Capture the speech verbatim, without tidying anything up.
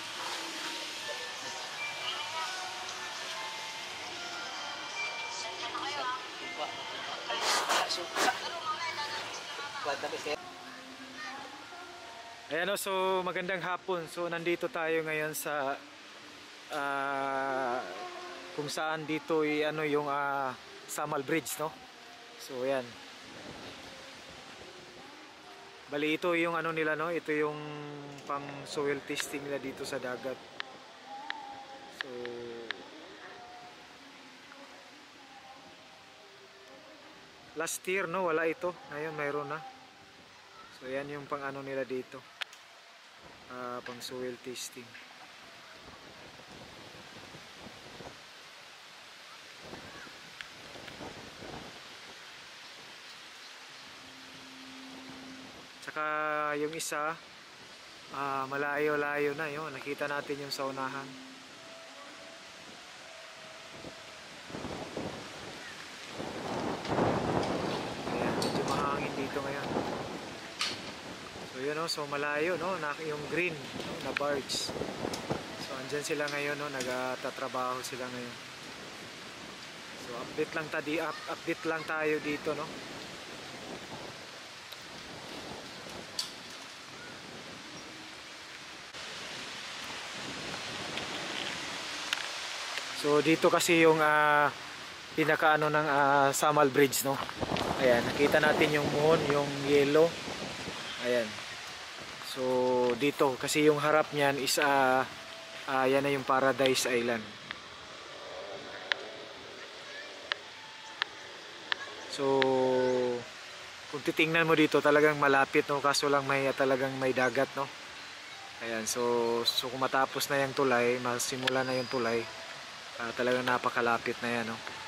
Ayan o, so magandang hapon. So nandito tayo ngayon sa uh, kung saan dito ay ano yung uh, Samal Bridge, no? So ayan. Bali ito yung ano nila, no? Ito yung pang soil testing nila dito sa dagat. So last year, no, wala ito. Ngayon mayroon na. So ayan yung pang ano nila dito. Uh, pang soil testing. Tsaka yung isa uh, malayo-layo na yun. Nakita natin yung sa unahan. Ayan, medyo mahangin dito ngayon. So yun, no, so malayo, no, na yung green, no, na barge. So andyan sila ngayon, no, nagtatrabaho sila ngayon. So update lang tadi up, update lang tayo dito, no. So dito kasi yung uh, pinakaano ng uh, Samal Bridge, no. Ayan, nakita natin yung moon, yung yellow. Ayan. So dito kasi yung harap niyan is uh, uh, yan na yung Paradise Island. So kung titingnan mo dito talagang malapit, no, kaso lang may uh, talagang may dagat, no. Ayan, so so kung matapos na yung tulay, masimula na yung tulay, uh, talagang napakalapit na yan, no.